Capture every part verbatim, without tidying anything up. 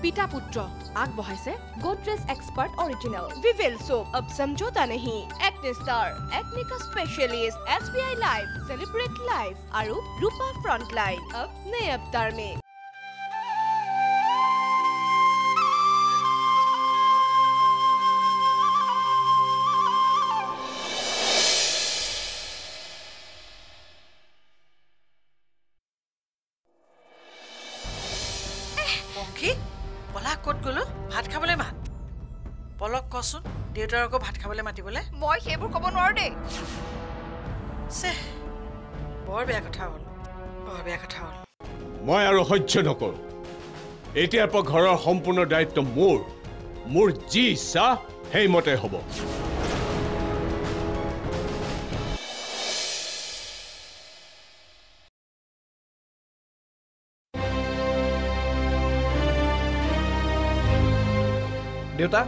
Pita Putra আগবঢ়াইছে Godrej Expert Original Vivel soap ab samjhota nahi acne star acne ka specialist S B I Life celebrate life aru Rupa Frontline ab naye avatar mein কি পলা কত গলো ভাত খাবলে মাত পলক কচোন দেউতাৰকো ভাত খাবলে মাতিবলে মই হেবুৰ কব নোৱাৰো দে সে বৰ বেয়া কথা হ'ল বৰ বেয়া কথা হ'ল মই আৰু সহ্য নকৰ এতিয়াৰ পৰা ঘৰৰ সম্পূৰ্ণ দায়িত্ব মোৰ মোৰ যি ইচ্ছা সেই মতে হ'ব দেউতা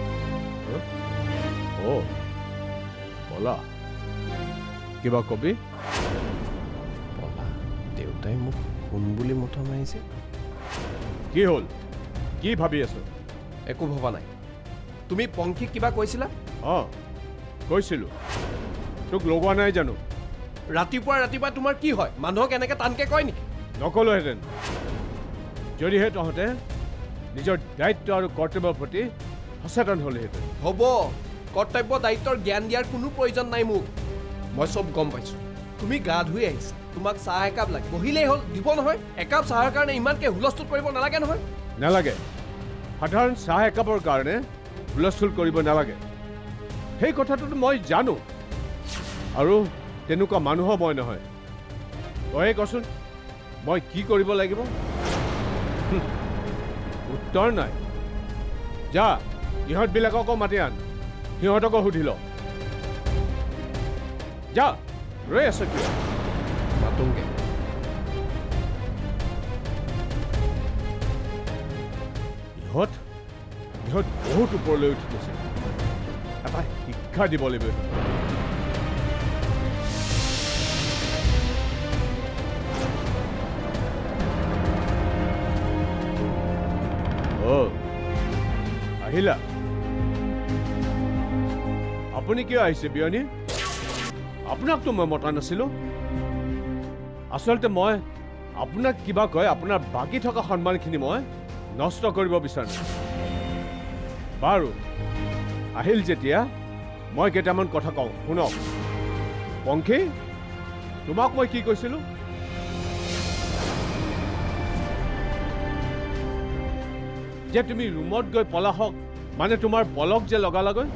ও বলা কিবা কবি বলা দেউতাই মোক কোন বুলি মুঠা মাৰিছে কি হ'ল কি ভাবি আছো একো ভবা নাই তুমি পংখীক কিবা কৈছিলা অ কৈছিলো তোক লগোৱা নাই জানো ৰাতিপুৱা ৰাতিপুৱা তোমাৰ কি হয় মানুহক এনেকে টানকে কয় নেকি নকলোহেঁতেন যদিহে তহঁতে নিজৰ দায়িত্ব আৰু কৰ্তব্যৰ প্ৰতি সচেতন হ'লেহেঁতেন হ'ব কৰ্তব্য দায়িত্বৰ জ্ঞান দিয়াৰ কোনো প্ৰয়োজন নাই মোক মই চব গম পাইছোঁ তুমি গা ধুই আহিছা তোমাক চাহ একাপ লাগে বহিলেই হ'ল দিব নহয় একাপ চাহৰ কাৰণে ইমানকৈ হুলস্থুল কৰিব নালাগে নহয় নালাগে সাধাৰণ চাহ একাপৰ কাৰণে হুলস্থুল কৰিব নালাগে সেই কথাটোতো মই জানো আৰু তেনেকুৱা মানুহো মই নহয় তয়ে কচোন মই কি কৰিব লাগিব উত্তৰ নাই যা ইহঁতবিলাককো মাতি আন সিহঁতকো সুধি ল যা ৰৈ আছ কিয় মাতোংগে ইহঁত ইহঁত বহুত ওপৰলৈ উঠি গৈছে এটা শিক্ষা দিব লাগিব আহিলা আপুনি কিয় আহিছে বিয়নী আপোনাকতো মই মতা নাছিলো আচলতে মই আপোনাক কিবা কয় আপোনাৰ বাকী থকা সন্মানখিনি মই নষ্ট কৰিব বিচাৰো বাৰু আহিল যেতিয়া মই কেইটামান কথা কওঁ শুনক পংখী তোমাক মই কি কৈছিলো যে তুমি ৰুমত গৈ পলাহক মানে তোমাৰ পলক যে লগালাগৈ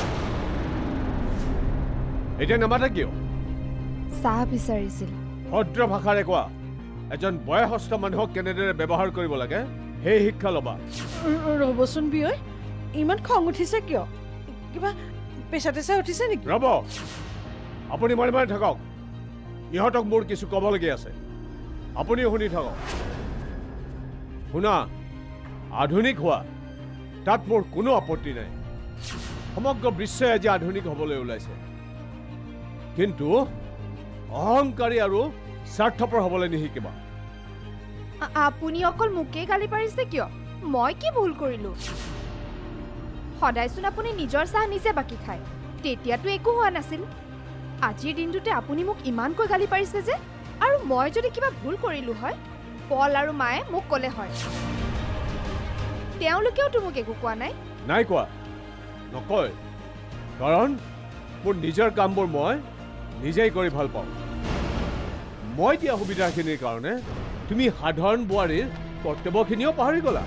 এতিয়া নামাতা কিয় চাহ বিচাৰিছিল ভদ্ৰ ভাষাৰে কোৱা এজন বয়সস্থ মানুহক কেনেদৰে ব্যৱহাৰ কৰিব লাগে সেই শিক্ষা ল'বা ৰবচোন বিয়ৈ ইমান খং উঠিছে কিয় কিবা পেছা তেছা উঠিছে নেকি ৰব আপুনি মনে মনে থাকক ইহঁতক মোৰ কিছু ক'বলগীয়া আছে আপুনিও শুনি থাকক শুনা আধুনিক হোৱা তাত মোৰ কোনো আপত্তি নাই সমগ্ৰ বিশ্বই আজি আধুনিক হ'বলৈ ওলাইছে কিন্তু অহংকাৰী আৰু স্বাৰ্থপৰ হ'বলৈ নিশিকিবা আপুনি অকল মোকেই গালি পাৰিছে কিয় মই কি ভুল কৰিলো সদায়চোন আপুনি নিজৰ চাহ নিজে বাকি খায় তেতিয়াতো একো হোৱা নাছিল আজিৰ দিনটোতে আপুনি মোক ইমানকৈ গালি পাৰিছে যে আৰু মই যদি কিবা ভুল কৰিলো হয় পল আৰু মায়ে মোক ক'লে হয় তেওঁলোকেওতো মোক একো কোৱা নাই নাই কোৱা নকয় কাৰণ মোৰ নিজৰ কামবোৰ মই নিজেই কৰি ভাল পাওঁ মই দিয়া সুবিধাখিনিৰ কাৰণে তুমি সাধাৰণ বোৱাৰীৰ কৰ্তব্যখিনিও পাহৰি গলা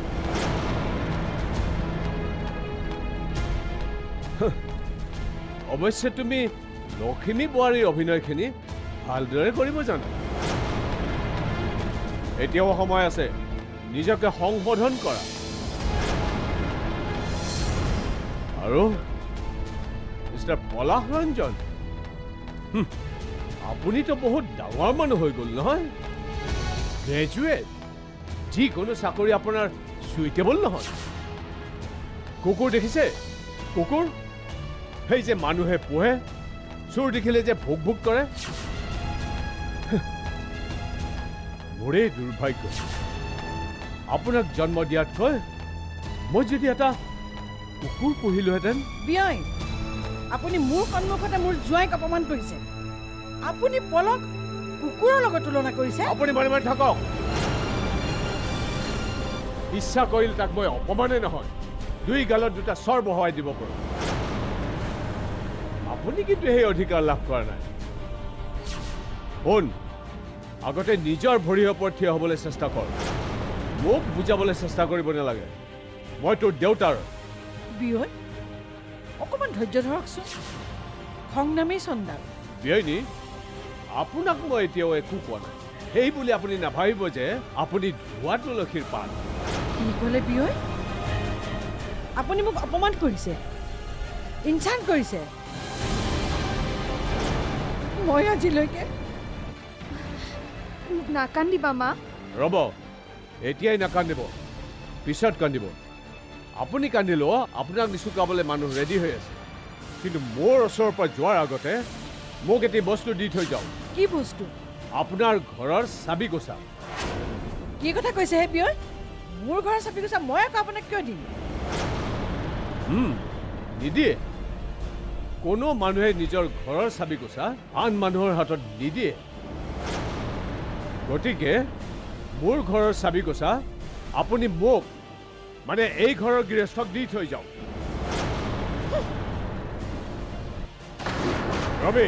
অৱশ্যে তুমি লখিমী বোৱাৰীৰ অভিনয়খিনি ভালদৰে কৰিব জানা এতিয়াও সময় আছে নিজকে সংশোধন কৰা আৰু মিষ্টাৰ পলাশ ৰঞ্জন আপুনিতো বহুত ডাঙৰ মানুহ হৈ গ'ল নহয় গ্ৰেজুৱেট যিকোনো চাকৰি আপোনাৰ চুইটেবল নহয় কুকুৰ দেখিছে কুকুৰ সেই যে মানুহে পোহে চোৰ দেখিলে যে ভোক ভোক কৰে মোৰে দুৰ্ভাগ্য আপোনাক জন্ম দিয়াতকৈ মই যদি এটা কুকুৰ পুহিলোহেঁতেন বিয়য় আপুনি মোৰ সন্মুখতে মোৰ জোঁৱাইক অপমান কৰিছে আপুনি পলক কুকুৰৰ লগত তুলনা কৰিছে আপুনি মনে মনে থাকক ইচ্ছা কৰিলে তাক মই অপমানেই নহয় দুই গালত দুটা চৰ বহাই দিব পাৰোঁ আপুনি কিন্তু সেই অধিকাৰ লাভ কৰা নাই শুন আগতে নিজৰ ভৰিৰ ওপৰত থিয় হ'বলৈ চেষ্টা কৰ মোক বুজাবলৈ চেষ্টা কৰিব নালাগে মই তোৰ দেউতাৰ বিয়য় অকণমান ধৈৰ্য ধৰকচোন খং নামেই চন্দাল বিয়নী আপোনাক মই এতিয়াও একো কোৱা নাই সেই বুলি আপুনি নাভাবিব যে আপুনি ধোৱা তুলসীৰ পাত কি ক'লে বিয়য় আপুনি মোক অপমান কৰিছে ইনচাল্ট কৰিছে মই আজিলৈকে নাকান্দিবা মা ৰ'ব এতিয়াই নাকান্দিব পিছত কান্দিব আপুনি কান্দিলেও আপোনাক নিচুকাবলৈ মানুহ ৰেডি হৈ আছে কিন্তু মোৰ ওচৰৰ পৰা যোৱাৰ আগতে মোক এটি বস্তু দি থৈ যাওক কি বস্তু আপোনাৰ ঘৰৰ চাবি গোচা কি কথা কৈছে হে বিয়য় মোৰ ঘৰৰ চাবি কৈছা মই আকৌ আপোনাক কিয় দিম নিদিয়ে কোনো মানুহে নিজৰ ঘৰৰ চাবি গোচা আন মানুহৰ হাতত নিদিয়ে গতিকে মোৰ ঘৰৰ চাবি গোচা আপুনি মোক মানে এই ঘৰৰ গৃহস্থক দি থৈ যাওক ৰবি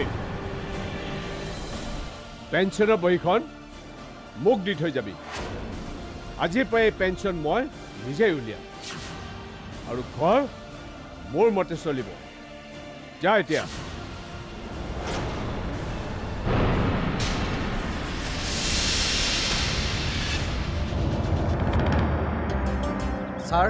পেঞ্চনৰ বহীখন মোক দি থৈ যাবি আজিৰ পৰা এই পেঞ্চন মই নিজেই উলিয়াম আৰু ঘৰ মোৰ মতে চলিব যা এতিয়া ছাৰ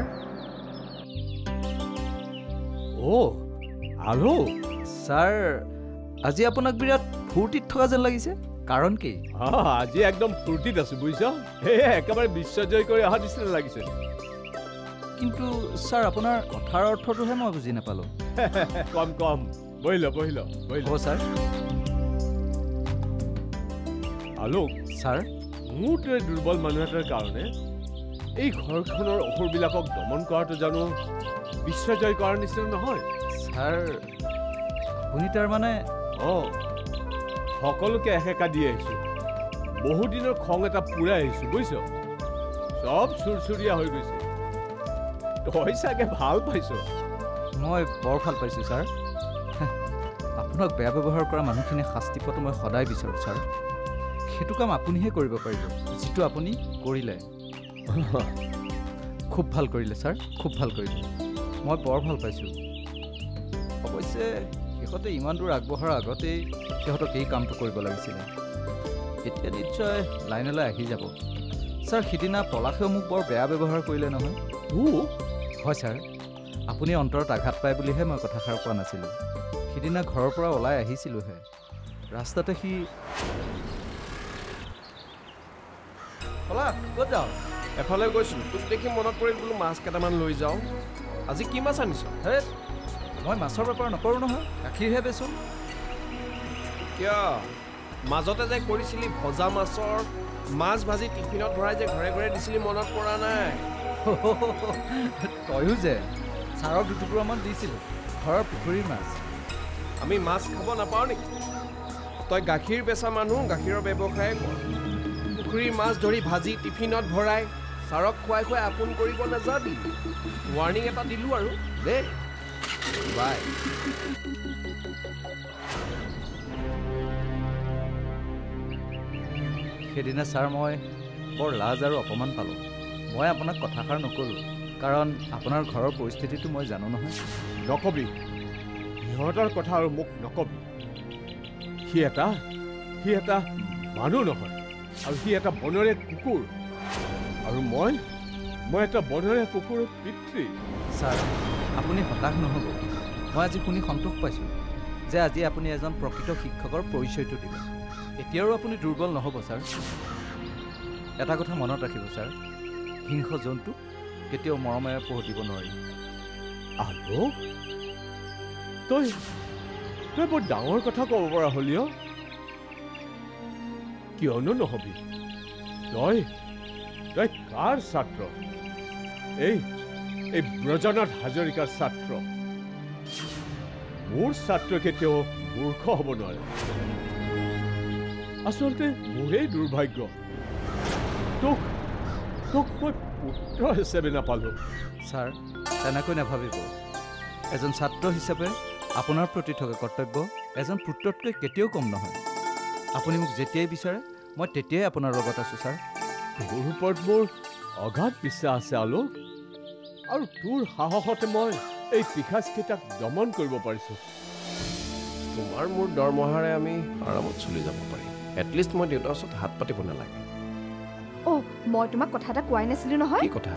অ' আলো ছাৰ আজি আপোনাক বিৰাট ফূৰ্তিত থকা যেন লাগিছে কাৰণ কি আজি একদম ফূৰ্তিত আছো বুজিছ সেয়ে একেবাৰে বিশ্বজয় কৰি অহা নিচিনা লাগিছে কিন্তু ছাৰ আপোনাৰ কথাৰ অৰ্থটোহে মই বুজি নাপালোঁ কম কম বহিল বহিল বহিল হ'ব ছাৰ আলোক ছাৰ মোৰ দৰে দুৰ্বল মানুহ এটাৰ কাৰণে এই ঘৰখনৰ অসুৰবিলাকক দমন কৰাটো জানো বিশ্বজয় কৰাৰ নিচিনা নহয় ছাৰ আপুনি তাৰমানে অঁ সকলোকে এসেকা দি আহিছোঁ বহুদিনৰ খং এটা পুৰাই আহিছোঁ বুজিছ চব চুৰচুৰীয়া হৈ গৈছে তই চাগে ভাল পাইছ মই বৰ ভাল পাইছোঁ ছাৰ আপোনাক বেয়া ব্যৱহাৰ কৰা মানুহখিনিয়ে শাস্তি পোৱাটো মই সদায় বিচাৰোঁ ছাৰ সেইটো কাম আপুনিহে কৰিব পাৰিব যিটো আপুনি কৰিলে খুব ভাল কৰিলে ছাৰ খুব ভাল কৰিলে মই বৰ ভাল পাইছোঁ অৱশ্যে সিহঁতে ইমান দূৰ আগবঢ়াৰ আগতেই সিহঁতক এই কামটো কৰিব লাগিছিলে এতিয়া নিশ্চয় লাইনলৈ আহি যাব ছাৰ সিদিনা পলাশেও মোক বৰ বেয়া ব্যৱহাৰ কৰিলে নহয় হয় ছাৰ আপুনি অন্তৰত আঘাত পায় বুলিহে মই কথাষাৰ কোৱা নাছিলোঁ সিদিনা ঘৰৰ পৰা ওলাই আহিছিলোঁহে ৰাস্তাতে সি পলাশ ক'ত যাওঁ এফালে গৈছিলোঁ তোক দেখি মনত পৰিল বোলো মাছ কেইটামান লৈ যাওঁ আজি কি মাছ আনিছ হে মই মাছৰ বেপাৰ নকৰোঁ নহয় গাখীৰহে বেচোঁ কিয় মাজতে যে কৰিছিলি ভজা মাছৰ মাছ ভাজি টিফিনত ভৰাই যে ঘৰে ঘৰে দিছিলি মনত পৰা নাই তয়ো যে ছাৰক দুটুকুৰামান দিছিলোঁ ঘৰৰ পুখুৰীৰ মাছ আমি মাছ খাব নাপাওঁ নেকি তই গাখীৰ বেচা মানুহ গাখীৰৰ ব্যৱসায় কৰ পুখুৰীৰ মাছ ধৰি ভাজি টিফিনত ভৰাই ছাৰক খুৱাই খুৱাই আপোন কৰিব নাযাবি ৱাৰ্ণিং এটা দিলোঁ আৰু দেই বাই সেইদিনা ছাৰ মই বৰ লাজ আৰু অপমান পালোঁ মই আপোনাক কথাষাৰ নক'লোঁ কাৰণ আপোনাৰ ঘৰৰ পৰিস্থিতিটো মই জানো নহয় নকবি সিহঁতৰ কথা আৰু মোক নকবি সি এটা সি এটা মানুহ নহয় আৰু সি এটা বনৰীয়া কুকুৰ আৰু মই মই এটা বনৰীয়া কুকুৰৰ পিতৃ ছাৰ আপুনি হতাশ নহ'ব মই আজি শুনি সন্তোষ পাইছোঁ যে আজি আপুনি এজন প্ৰকৃত শিক্ষকৰ পৰিচয়টো দিলে এতিয়াও আপুনি দুৰ্বল নহ'ব ছাৰ এটা কথা মনত ৰাখিব ছাৰ হিংস্ৰ জন্তু কেতিয়াও মৰমেৰে পোহতিব নোৱাৰি আলোক তই তই বৰ ডাঙৰ কথা ক'ব পৰা হলি কিয়নো নহবি তই তই কাৰ ছাত্ৰ এই এই ব্ৰজনাথ হাজৰিকাৰ ছাত্ৰ মোৰ ছাত্ৰ কেতিয়াও মূৰ্খ হ'ব নোৱাৰে আচলতে মোৰেই দুৰ্ভাগ্য তোক তোক মই পুত্ৰ হিচাপে নাপালো ছাৰ তেনেকৈ নাভাবিব এজন ছাত্ৰ হিচাপে আপোনাৰ প্ৰতি থকা কৰ্তব্য এজন পুত্ৰতকৈ কেতিয়াও কম নহয় আপুনি মোক যেতিয়াই বিচাৰে মই তেতিয়াই আপোনাৰ লগত আছোঁ ছাৰ তোৰ ওপৰত মোৰ অগাধ বিশ্বাস আছে আলোক আৰু তোৰ সাহসতে মই এই পিশাচকেইটাক দমন কৰিব পাৰিছোঁ তোমাৰ মোৰ দৰমহাৰে আমি আৰামত চলি যাব পাৰিম এটলিষ্ট মই দেউতাৰ ওচৰত হাত পাতিব নালাগে অ' মই তোমাক কথা এটা কোৱাই নাছিলোঁ নহয় কি কথা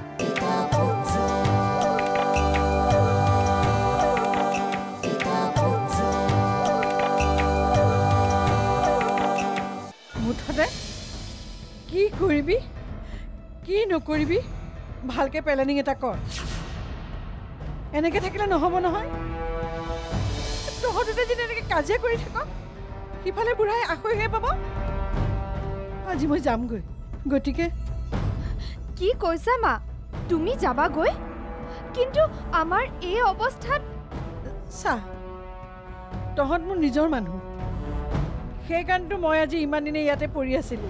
মুঠতে কি কৰিবি কি নকৰিবি ভালকৈ প্লেনিং এটা কৰ এনেকৈ থাকিলে নহ'ব নহয় তহঁতে যদি এনেকৈ কাজিয়া কৰি থাক সিফালে বুঢ়াই আখৈহে পাব আজি মই যামগৈ গতিকে কি কৈছা মা তুমি যাবাগৈ কিন্তু আমাৰ এই অৱস্থাত চা তহঁত মোৰ নিজৰ মানুহ সেইকাৰণেতো মই আজি ইমান দিনে ইয়াতে পৰি আছিলোঁ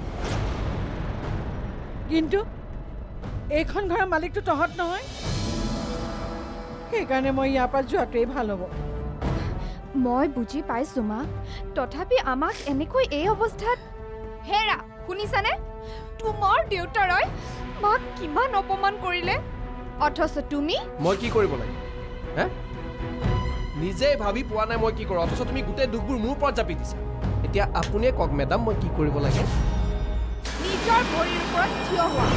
কিন্তু এইখন ঘৰৰ মালিকটো তহঁত নহয় সেইকাৰণে মই ইয়াৰ পৰা যোৱাটোৱেই ভাল হ'ব মই বুজি পাইছোঁ মা তথাপি আমাক এনেকৈ এই অৱস্থাত হেৰা শুনিছানে তোমাৰ দেউতাৰাই মাক কিমান অপমান কৰিলে অথচ তুমি মই কি কৰিব লাগে হে নিজে ভাবি পোৱা নাই মই কি কৰোঁ অথচ তুমি গোটেই দুখবোৰ মোৰ ওপৰত জাপি দিছা এতিয়া আপুনিয়ে কওক মেডাম মই কি কৰিব লাগে নিজৰ ভৰিৰ ওপৰত থিয় হোৱা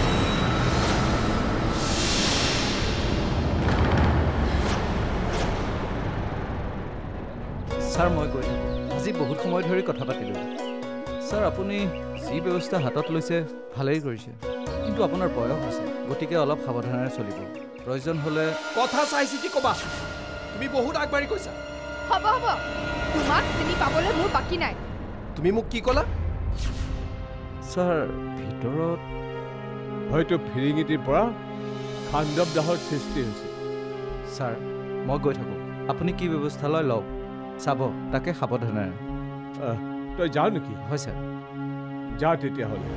ছাৰ মই গৈ আজি বহুত সময় ধৰি কথা পাতিলোঁ ছাৰ আপুনি যি ব্যৱস্থা হাতত লৈছে ভালেই কৰিছে কিন্তু আপোনাৰ বয়স হৈছে গতিকে অলপ সাৱধানেৰে চলিব প্ৰয়োজন হ'লে কথা চাই চিতি ক'বা তুমি বহুত আগবাঢ়ি কৈছা হ'ব হ'ব তোমাক চিনি পাবলৈ মোৰ বাকী নাই তুমি মোক কি ক'লা ছাৰ ভিতৰত হয়তো ফিৰিঙিটিৰ পৰা খাণ্ডৱ দাহৰ সৃষ্টি হৈছে ছাৰ মই গৈ থাকোঁ আপুনি কি ব্যৱস্থা লয় লওক চাব তাকে সাৱধানেৰে আহ, তই যাৱ নেকি হয় ছাৰ যা তেতিয়াহ'লে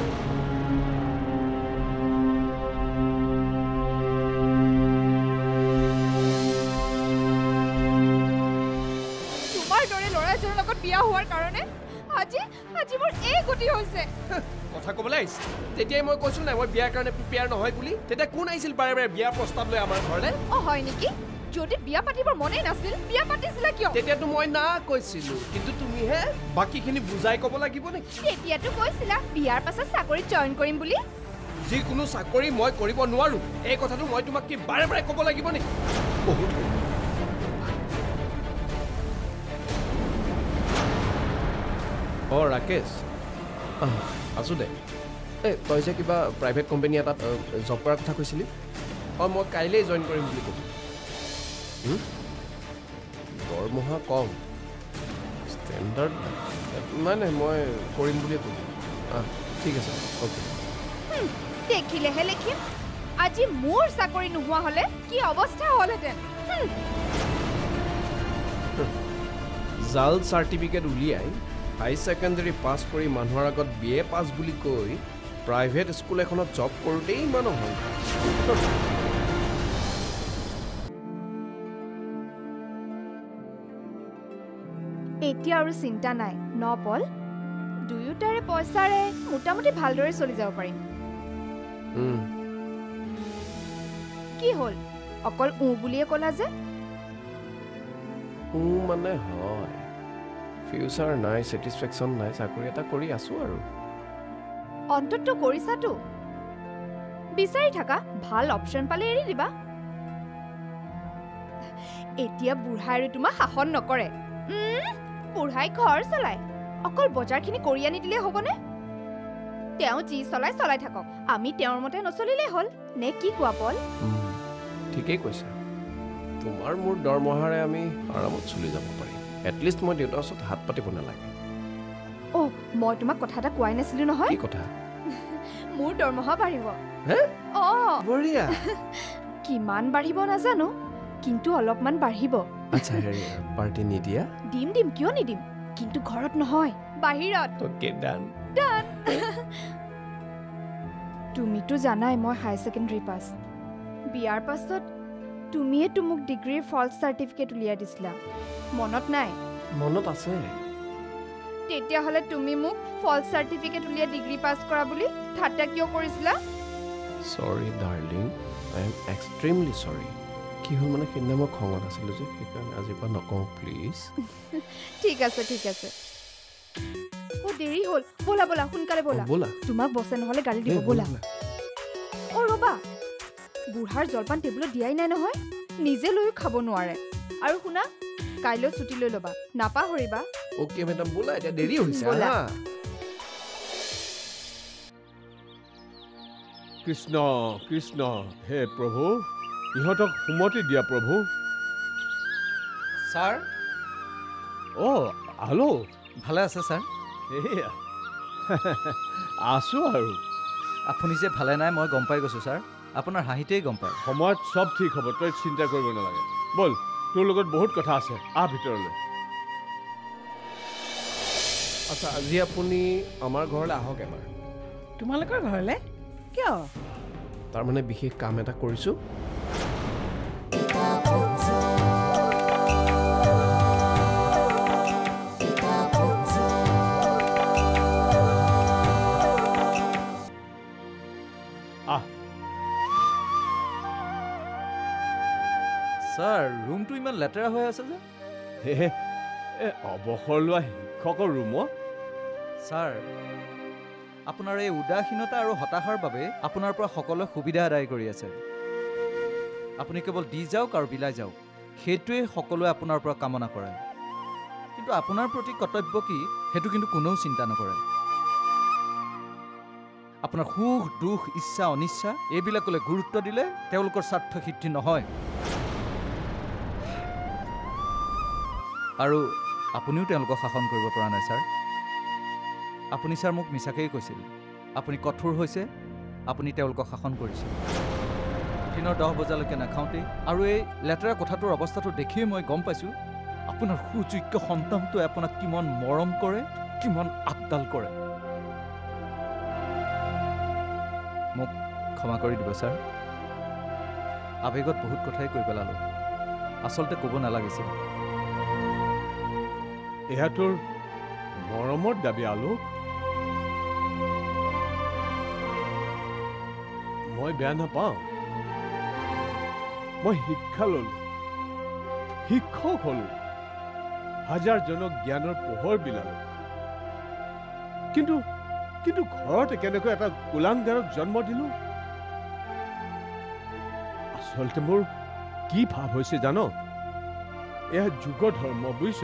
তোমাৰ দৰে ল'ৰা এজনৰ লগত বিয়া হোৱাৰ কাৰণে আজি আজি মোৰ এই গতি হৈছে কথা ক'বলৈ আহিছে তেতিয়াই মই কৈছোঁ নাই মই বিয়াৰ কাৰণে প্ৰিপেয়াৰ নহয় বুলি তেতিয়া কোন আহিছিল বাৰে বাৰে বিয়াৰ প্ৰস্তাৱ লৈ আমাৰ ঘৰলৈ অ হয় নেকি যদি বিয়া পাতিবৰ মনেই নাছিল বিয়া পাতিছিলা কিয় তেতিয়াতো মই না কৈছিলোঁ কিন্তু তুমিহে বাকীখিনি বুজাই ক'ব লাগিব নেকি তেতিয়াতো কৈছিলা বিয়াৰ পাছত চাকৰিত জইন কৰিম বুলি যিকোনো চাকৰি মই কৰিব নোৱাৰোঁ এই কথাটো মই তোমাক কি বাৰে বাৰে ক'ব লাগিব নেকি বহুত অ ৰাকেশ আছোঁ দে এই তই যে কিবা প্ৰাইভেট কোম্পানী এটাত জব কৰাৰ কথা কৈছিলি অঁ মই কাইলৈ জইন কৰিম বুলি ক'লোঁ দৰমহা কম ষ্টেণ্ডাৰ্ড নাই নাই মই কৰিম বুলিয়ে ক'লোঁ অঁ ঠিক আছে অ'কে দেখিলেহে লিখিম আজি মোৰ চাকৰি নোহোৱা হ'লে কি অৱস্থা হ'লহেঁতেন জাল চাৰ্টিফিকেট উলিয়াই হাই ছেকেণ্ডেৰী পাছ কৰি মানুহৰ আগত বি এ পাছ বুলি কৈ প্ৰাইভেট স্কুল এখনত জব কৰোঁতেই ইমান অহংকাৰ এতিয়া আৰু চিন্তা নাই ন পল দুয়োটাৰে পইচাৰে মোটামুটি ভালদৰে চলি যাব পাৰিম কি হ'ল অকল উ বুলিয়ে ক'লা যে উ মানে হয় ফিউচাৰ নাই ছেটিছফেকশ্যন নাই চাকৰি এটা কৰি আছোঁ আৰু অন্ততঃ কৰিছাতো বিচাৰি থাকা ভাল অপশ্যন পালে এৰি দিবা এতিয়া বুঢ়াই আৰু তোমাক শাসন নকৰে বুঢ়াই ঘৰ চলায় অকল বজাৰখিনি কৰি আনি দিলেই হ'বনে তেওঁ যি চলাই চলাই থাকক আমি তেওঁৰ মতে নচলিলেই হ'ল নে কি কোৱা পল ঠিকেই কৈছা তোমাৰ মোৰ দৰমহাৰে আমি আৰামত চলি যাব পাৰিম এটলিষ্ট মই দেউতাৰ ওচৰত হাত পাতিব নালাগে অ' মই তোমাক কথা এটা কোৱাই নাছিলোঁ নহয় কি কথা মোৰ দৰমহা বাঢ়িব হে অ' বঢ়িয়া কিমান বাঢ়িব নাজানো কিন্তু অলপমান বাঢ়িব আচ্ছা হেৰি পাৰ্টি নিদিয়া দিম দিম কিয় নিদিম কিন্তু ঘৰত নহয় বাহিৰত ওকে ডান ডান তুমিতো জানাই মই হাই সেকেন্ডাৰী পাছ বিয়াৰ পাছত তুমিয়ে তো মোক ডিগ্ৰীৰ ফলছ চাৰ্টিফিকেট উলিয়াই দিছিলা মনত নাই মনত আছে তেতিয়াহ'লে তুমি মোক ফলছ চাৰ্টিফিকেট উলিয়াই ডিগ্ৰী পাছ কৰা বুলি ঠাট্টা কিয় কৰিছিলা সৰি ডাৰ্লিং আই এম এক্সট্ৰিমলি সৰি কি হ'ল মানে সেইদিনা মই খঙত আছিলোঁ যে সেইকাৰণে আজিৰ পৰা নকওঁ প্লিজ ঠিক আছে ঠিক আছে ও দেৰি হ'ল বলা বলা সোনকালে বলা বলা তোমাক বসে নহ'লে গালি দিব বলা ও ৰবা বুঢ়াৰ জলপান টেবুলত দিয়াই নাই নহয় নিজে লৈও খাব নোৱাৰে আৰু শুনা কাইলৈ ছুটি লৈ ল'বা নাপাহৰিবা ওকে মেডাম বলা এতিয়া দেৰি হৈছে বলা। হা কৃষ্ণ কৃষ্ণ হে প্ৰভু ইহঁতক সুমতি দিয়া প্ৰভু ছাৰ অ' হেল্ল' ভালে আছে ছাৰ এয়া আছোঁ আৰু আপুনি যে ভালে নাই মই গম পাই গৈছোঁ ছাৰ আপোনাৰ হাঁহিতেই গম পায় সময়ত চব ঠিক হ'ব তই চিন্তা কৰিব নালাগে ব'ল তোৰ লগত বহুত কথা আছে আহ ভিতৰলৈ আচ্ছা আজি আপুনি আমাৰ ঘৰলৈ আহক এবাৰ তোমালোকৰ ঘৰলৈ কিয় তাৰমানে বিশেষ কাম এটা কৰিছোঁ ছাৰ ৰুমটো ইমান লেতেৰা হৈ আছে যে হে এই অৱসৰ লোৱা শিক্ষকৰ ৰুমত ছাৰ আপোনাৰ এই উদাসীনতা আৰু হতাশাৰ বাবে আপোনাৰ পৰা সকলোৱে সুবিধা আদায় কৰি আছে আপুনি কেৱল দি যাওক আৰু বিলাই যাওক সেইটোৱে সকলোৱে আপোনাৰ পৰা কামনা কৰে কিন্তু আপোনাৰ প্ৰতি কৰ্তব্য কি সেইটো কিন্তু কোনেও চিন্তা নকৰে আপোনাৰ সুখ দুখ ইচ্ছা অনিচ্ছা এইবিলাকলৈ গুৰুত্ব দিলে তেওঁলোকৰ স্বাৰ্থ সিদ্ধি নহয় আৰু আপুনিও তেওঁলোকক শাসন কৰিব পৰা নাই ছাৰ আপুনি ছাৰ মোক মিছাকেই কৈছিল আপুনি কঠোৰ হৈছে আপুনি তেওঁলোকক শাসন কৰিছিল দিনৰ দহ বজালৈকে নাখাওঁতেই আৰু এই লেতেৰা কোঠাটোৰ অৱস্থাটো দেখিয়েই মই গম পাইছোঁ আপোনাৰ সুযোগ্য সন্তানটোৱে আপোনাক কিমান মৰম কৰে কিমান আপডাল কৰে মোক ক্ষমা কৰি দিব ছাৰ আৱেগত বহুত কথাই কৈ পেলালোঁ আচলতে ক'ব নালাগিছিল এয়া তোৰ মৰমৰ দাবী আলোক মই বেয়া নাপাওঁ মই শিক্ষা ললো শিক্ষক হলো হাজাৰজনক জ্ঞানৰ পোহৰ বিলালো কিন্তু কিন্তু ঘৰতে কেনেকৈ এটা কুলাংগাৰক জন্ম দিলো আচলতে মোৰ কি ভাৱ হৈছে জানো এয়া যুগ ধৰ্ম বুজিছ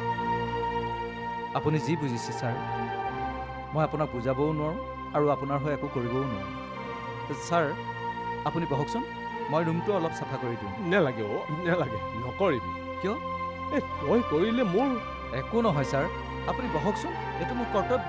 আপুনি যি বুজিছে ছাৰ মই আপোনাক বুজাবও নোৱাৰোঁ আৰু আপোনাৰ হৈ একো কৰিবও নোৱাৰোঁ ছাৰ আপুনি বহকচোন মই ৰুমটো অলপ চাফা কৰি দিওঁ নেলাগে অ' নেলাগে নকৰিবি কিয় এই তই কৰিলে মোৰ একো নহয় ছাৰ আপুনি বহকচোন এইটো মোৰ কৰ্তব্য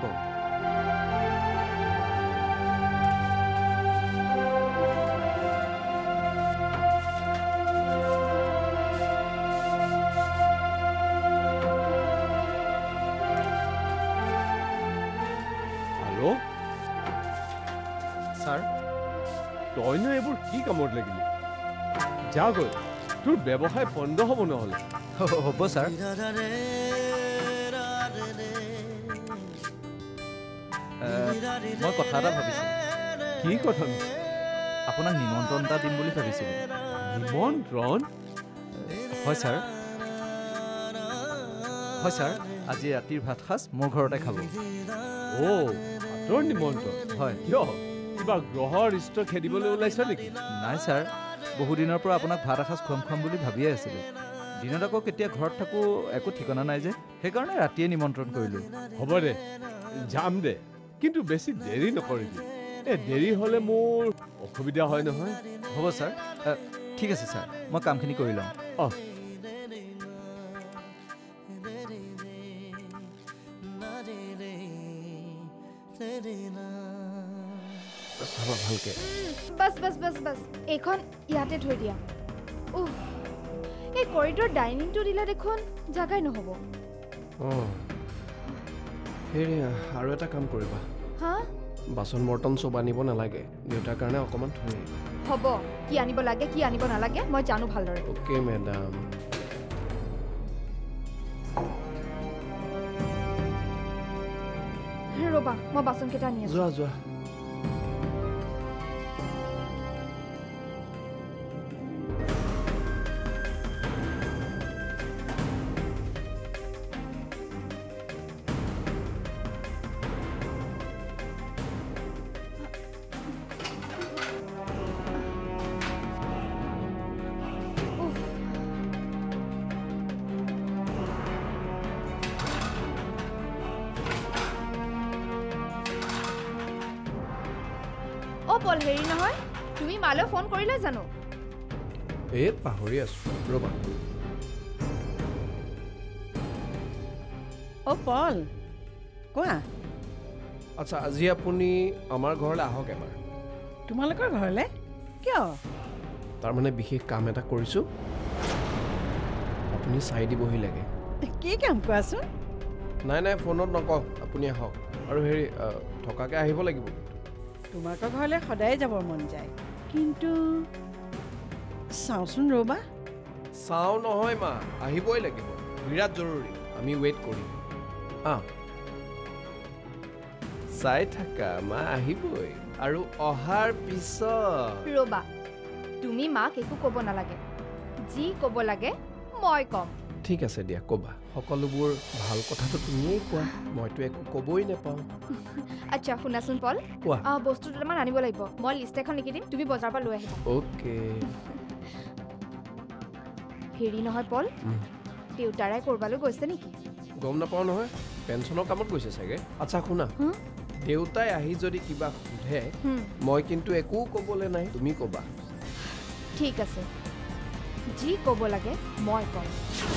হেল্ল' ছাৰ তইনো এইবোৰ কি কামত লাগিলি যা গৈ তোৰ ব্যৱসায় বন্ধ হ'ব নহ'লে হ'ব ছাৰ মই কথা এটা ভাবিছোঁ কি কথা আপোনাক নিমন্ত্ৰণ এটা দিম বুলি ভাবিছিলোঁ নিমন্ত্ৰণ হয় ছাৰ হয় ছাৰ আজি ৰাতিৰ ভাত সাজ মোৰ ঘৰতে খাব অ' ভাতৰ নিমন্ত্ৰণ হয় কিয় কিবা গ্ৰহৰ ইষ্ট খেদিবলৈ ওলাইছ নেকি নাই ছাৰ বহুদিনৰ পৰা আপোনাক ভাত এসাঁজ খুৱাম খুৱাম বুলি ভাবিয়ে আছিলোঁ দিনত আকৌ কেতিয়া ঘৰত থাকোঁ একো ঠিকনা নাই যে সেইকাৰণে ৰাতিয়ে নিমন্ত্ৰণ কৰিলোঁ হ'ব দে যাম দে কিন্তু বেছি দেৰি নকৰিবি এই দেৰি হ'লে মোৰ অসুবিধা হয় নহয় হ'ব ছাৰ ঠিক আছে ছাৰ মই কামখিনি কৰি লওঁ অঁ চাবা ভালকে বাস বাস বাস বাস এইখন ইয়াতে থৈ দিয়া উহ এই কৰিডৰ ডাইনিংটো দিলে দেখোন জাগাই নহ'ব অঁ হেৰি আৰু এটা কাম কৰিবা হা বাচন বৰ্তন চব আনিব নালাগে দেউতাৰ কাৰণে অকণমান থৈ আহিবা হ'ব কি আনিব লাগে কি আনিব নালাগে মই জানো ভালদৰে অ'কে মেডাম ৰ'বা মই বাচনকেইটা আনি আছোঁ যোৱা যোৱা অ' পল হেৰি নহয় তুমি মালৈ ফোন কৰিলে জানো এই পাহৰি আছোঁ ৰ'বা অ' পল কোৱা আচ্ছা আজি আপুনি আমাৰ ঘৰলৈ আহক এবাৰ তোমালোকৰ ঘৰলৈ কিয় তাৰমানে বিশেষ কাম এটা কৰিছোঁ আপুনি চাই দিবহি লাগে কি কাম কোৱাচোন নাই নাই ফোনত নকওঁ আপুনি আহক আৰু হেৰি থকাকৈ আহিব লাগিব তোমালোকৰ ঘৰলৈ সদায় যাবৰ মন যায় কিন্তু চাওঁচোন ৰ'বা চাওঁ নহয় মা আহিবই লাগিব বিৰাট জৰুৰী আমি ৱেইট কৰিম আহ চাই থাকা মা আহিবই আৰু অহাৰ পিছত ৰ'বা তুমি মাক একো ক'ব নালাগে যি ক'ব লাগে মই ক'ম ঠিক আছে দিয়া ক'বা সকলোবোৰ ভাল কথাটো তুমিয়েই কোৱা মইতো একো ক'বই নাপাওঁ আচ্ছা শুনাচোন পল কোৱা বস্তু দুটামান আনিব লাগিব মই লিষ্ট এখন লিখি দিম তুমি বজাৰৰ পৰা লৈ আহিবা অ'কে হেৰি নহয় পল দেউতাৰাই ক'ৰবালৈ গৈছে নেকি গম নাপাওঁ নহয় পেঞ্চনৰ কামত গৈছে চাগে আচ্ছা শুনা দেউতাই আহি যদি কিবা সোধে মই কিন্তু একো ক'বলৈ নাই তুমি ক'বা ঠিক আছে যি ক'ব লাগে মই ক'ম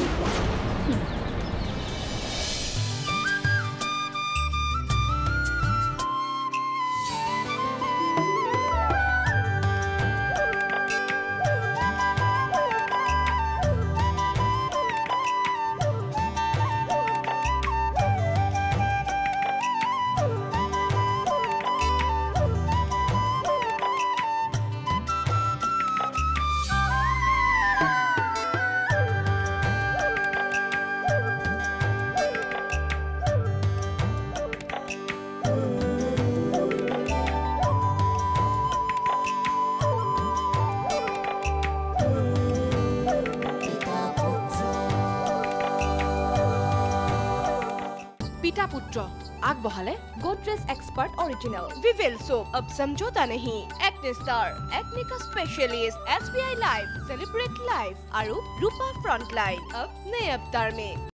पिता पुत्र आग बहाले Godrej expert original Vivel soap अब समझौता नहीं एक्ने स्टार एक्ने का specialist SBI life celebrate life और रूपा फ्रंटलाइन अब नए अवतार में